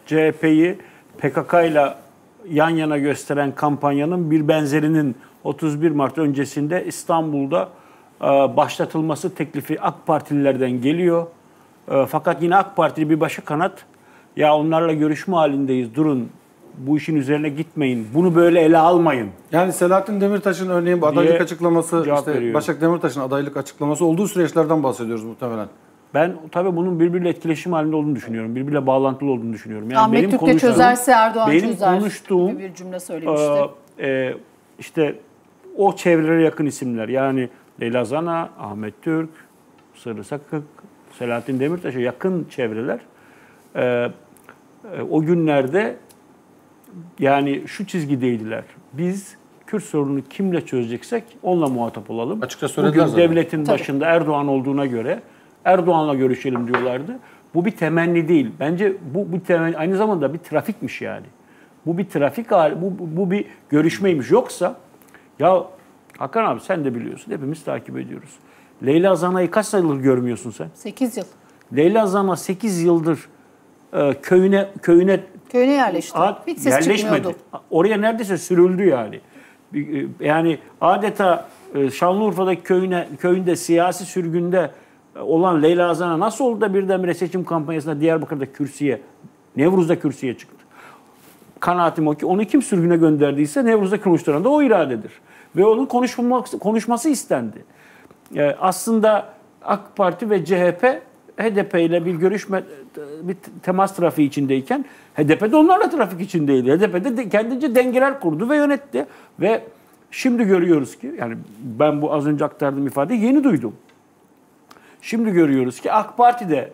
CHP'yi PKK ile yan yana gösteren kampanyanın bir benzerinin 31 Mart öncesinde İstanbul'da başlatılması teklifi AK Partililerden geliyor. Fakat yine AK Partili bir başka kanat, ya onlarla görüşme halindeyiz, durun, bu işin üzerine gitmeyin, bunu böyle ele almayın. Yani Selahattin Demirtaş'ın örneğin adaylık açıklaması, işte Başak Demirtaş'ın adaylık açıklaması olduğu süreçlerden bahsediyoruz muhtemelen. Ben tabii bunun birbiriyle etkileşim halinde olduğunu düşünüyorum. Birbiriyle bağlantılı olduğunu düşünüyorum. Yani Ahmet Türk'te çözerse Erdoğan çözer. Benim konuştuğum bir cümle söylemişti. İşte o çevrelere yakın isimler. Yani Leyla Zana, Ahmet Türk, Sırrı Sakık, Selahattin Demirtaş'a yakın çevreler o günlerde yani şu çizgideydiler. Biz Kürt sorununu kimle çözeceksek onunla muhatap olalım. Açıkça söylediler bugün devletin başında Erdoğan olduğuna göre Erdoğan'la görüşelim diyorlardı. Bu bir temenni değil. Bence bu bir temenni, aynı zamanda bir trafikmiş yani. Bu bir trafik hali, bu bir görüşmeymiş. Yoksa ya Hakan abi sen de biliyorsun, hepimiz takip ediyoruz. Leyla Zana'yı kaç yıldır görmüyorsun sen? 8 yıl. Leyla Zana 8 yıldır köyüne yerleşti. Hiç ses çıkmıyordu. Oraya neredeyse sürüldü yani. Yani adeta Şanlıurfa'daki köyünde siyasi sürgünde olan Leyla Zana nasıl oldu da birdenbire seçim kampanyasında Diyarbakır'da Nevruz'da kürsüye çıktı? Kanaatim o ki onu kim sürgüne gönderdiyse Nevruz'da konuşturan da o iradedir. Ve onun konuşması istendi. Aslında AK Parti ve CHP HDP ile bir görüşme, bir temas trafiği içindeyken HDP de onlarla trafik içindeydi. HDP de kendince dengeler kurdu ve yönetti. Ve şimdi görüyoruz ki, yani ben bu az önce aktardığım ifadeyi yeni duydum. Şimdi görüyoruz ki AK Parti de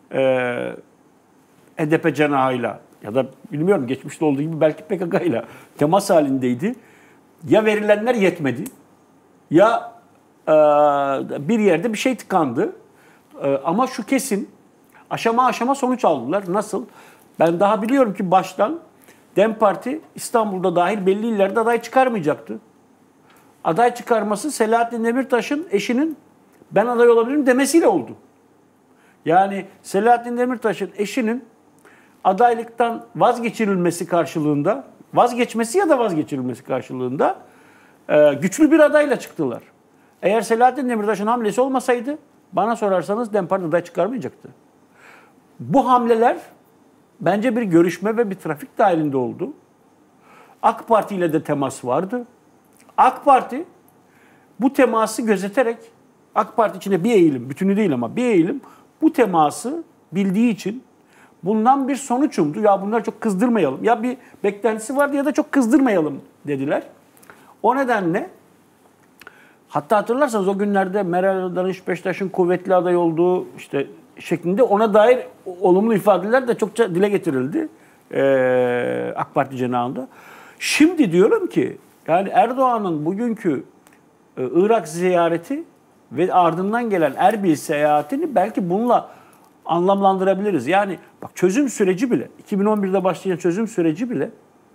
HDP cenahıyla ya da bilmiyorum geçmişte olduğu gibi belki PKK ile temas halindeydi. Ya verilenler yetmedi ya bir yerde bir şey tıkandı. Ama şu kesin, aşama aşama sonuç aldılar. Nasıl? Ben daha biliyorum ki baştan DEM Parti İstanbul'da dahil belli illerde aday çıkarmayacaktı. Aday çıkarması Selahattin Demirtaş'ın eşinin ben aday olabilirim demesiyle oldu. Yani Selahattin Demirtaş'ın eşinin adaylıktan vazgeçirilmesi karşılığında, vazgeçirilmesi karşılığında güçlü bir adayla çıktılar. Eğer Selahattin Demirtaş'ın hamlesi olmasaydı, bana sorarsanız DEM Parti aday çıkarmayacaktı. Bu hamleler bence bir görüşme ve bir trafik dahilinde oldu. AK Parti ile de temas vardı. AK Parti bu teması gözeterek, AK Parti içinde bir eğilim, bütünü değil ama bir eğilim, bu teması bildiği için bundan bir sonuç umdu. Ya bunları çok kızdırmayalım. Ya bir beklentisi vardı ya da çok kızdırmayalım dediler. O nedenle hatta hatırlarsanız o günlerde Meral Danış Beştaş'ın kuvvetli aday olduğu işte şeklinde ona dair olumlu ifadeler de çokça dile getirildi AK Parti cenahında. Şimdi diyorum ki yani Erdoğan'ın bugünkü Irak ziyareti ve ardından gelen Erbil seyahatini belki bununla anlamlandırabiliriz. Yani bak çözüm süreci bile 2011'de başlayan çözüm süreci bile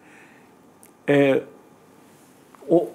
o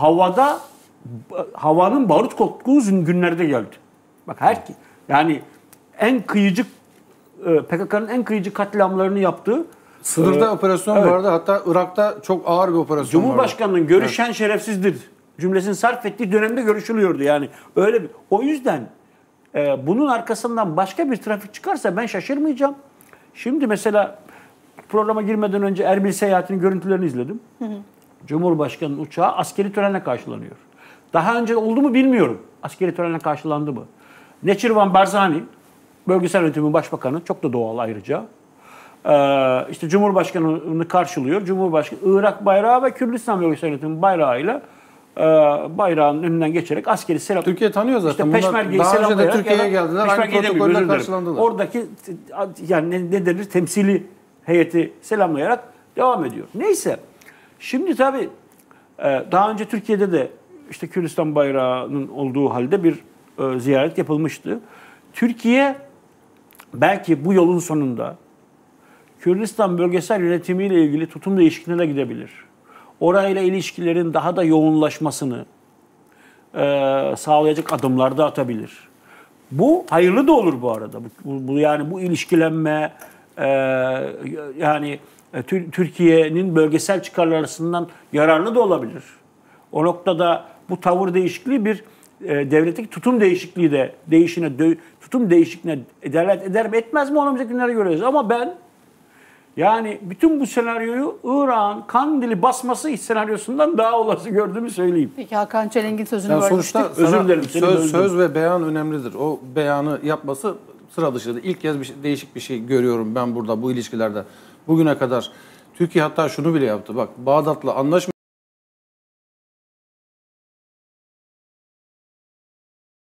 havanın barut koktuğu günlerde geldi. Bak yani en kıyıcı PKK'nın en kıyıcı katliamlarını yaptığı sınırda operasyon vardı. Hatta Irak'ta çok ağır bir operasyon vardı. Cumhurbaşkanının görüşen şerefsizdir cümlesini sarf ettiği dönemde görüşülüyordu yani. Öyle bir. O yüzden bunun arkasından başka bir trafik çıkarsa ben şaşırmayacağım. Şimdi mesela programa girmeden önce Erbil seyahatinin görüntülerini izledim. Cumhurbaşkanının uçağı askeri törenle karşılanıyor. Daha önce oldu mu bilmiyorum. Askeri törenle karşılandı mı? Neçirvan Barzani, Bölgesel Yönetimin Başbakanı, çok da doğal ayrıca. İşte Cumhurbaşkanı'nı karşılıyor. Cumhurbaşkanı Irak bayrağı ve Kürdistan Bölgesel Yönetimin bayrağıyla bayrağın önünden geçerek askeri selam. Türkiye tanıyor zaten. İşte Peşmerge'yi daha önce de Türkiye'ye geldiler. Aynı protokolle karşılandılar. Oradaki yani ne denir temsili heyeti selamlayarak devam ediyor. Neyse. Şimdi tabii daha önce Türkiye'de de işte Kürdistan bayrağının olduğu halde bir ziyaret yapılmıştı. Türkiye belki bu yolun sonunda Kürdistan bölgesel yönetimiyle ilgili tutum değişikliğine gidebilir. Orayla ilişkilerin daha da yoğunlaşmasını sağlayacak adımlar da atabilir. Bu hayırlı da olur bu arada. Bu yani bu ilişkilenme, yani Türkiye'nin bölgesel çıkarları açısından yararlı da olabilir. O noktada bu tavır değişikliği bir devletteki tutum değişikliği de tutum değişikliğine delalet eder mi etmez mi onu önümüzdeki günlere göreceğiz. Ama ben yani bütün bu senaryoyu Irak'ın Kandil'i basması senaryosundan daha olası gördüğümü söyleyeyim. Peki Hakan Çelenk'in sözünü yani bölmüştük. sonuçta özür dilerim. Söz ve beyan önemlidir. O beyanı yapması sıra dışıdır. İlk kez değişik bir şey görüyorum ben burada bu ilişkilerde. Bugüne kadar Türkiye hatta şunu bile yaptı. Bak Bağdat'la anlaşma